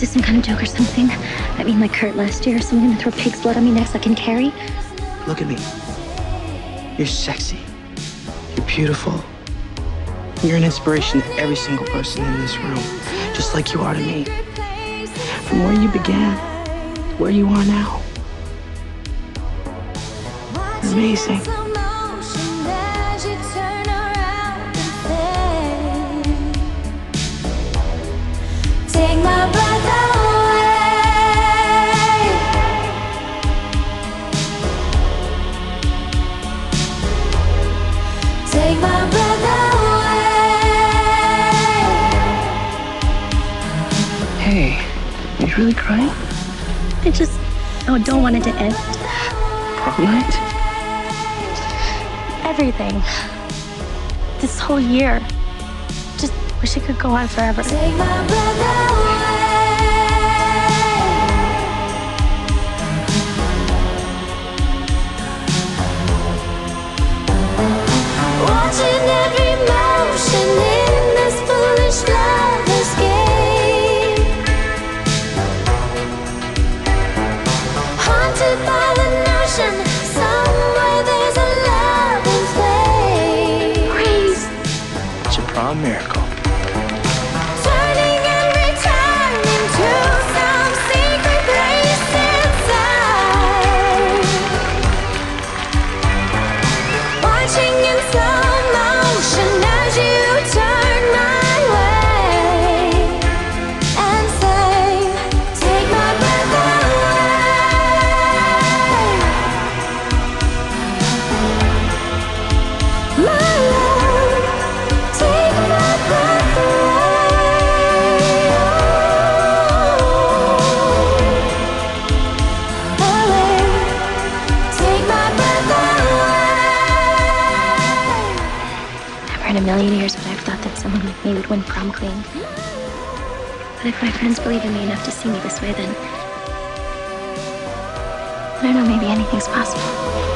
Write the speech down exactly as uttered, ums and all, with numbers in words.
this some kind of joke or something? I mean, like Kurt last year, someone gonna throw pig's blood on me next like in Carrie? Look at me. You're sexy. You're beautiful. You're an inspiration to every single person in this room, just like you are to me. From where you began, where you are now. You're amazing. Take my breath away. Take my breath away. Hey, are you really crying? I just, oh, don't want it to end. Prom night? Everything. This whole year. Just wish it could go on forever. Take my breath away. Watching every motion in this foolish lover's game. Haunted by the notion somewhere there's a love in flame. Grace. It's a prom miracle. Turning and returning to some secret place inside. Watching in slow motion as you turn my way and say, take my breath away. My love, take my breath away. Away. Take my breath away. Never in a million years would I have thought that someone like me would win prom queen. But if my friends believe in me enough to see me this way, then I don't know, maybe anything's possible.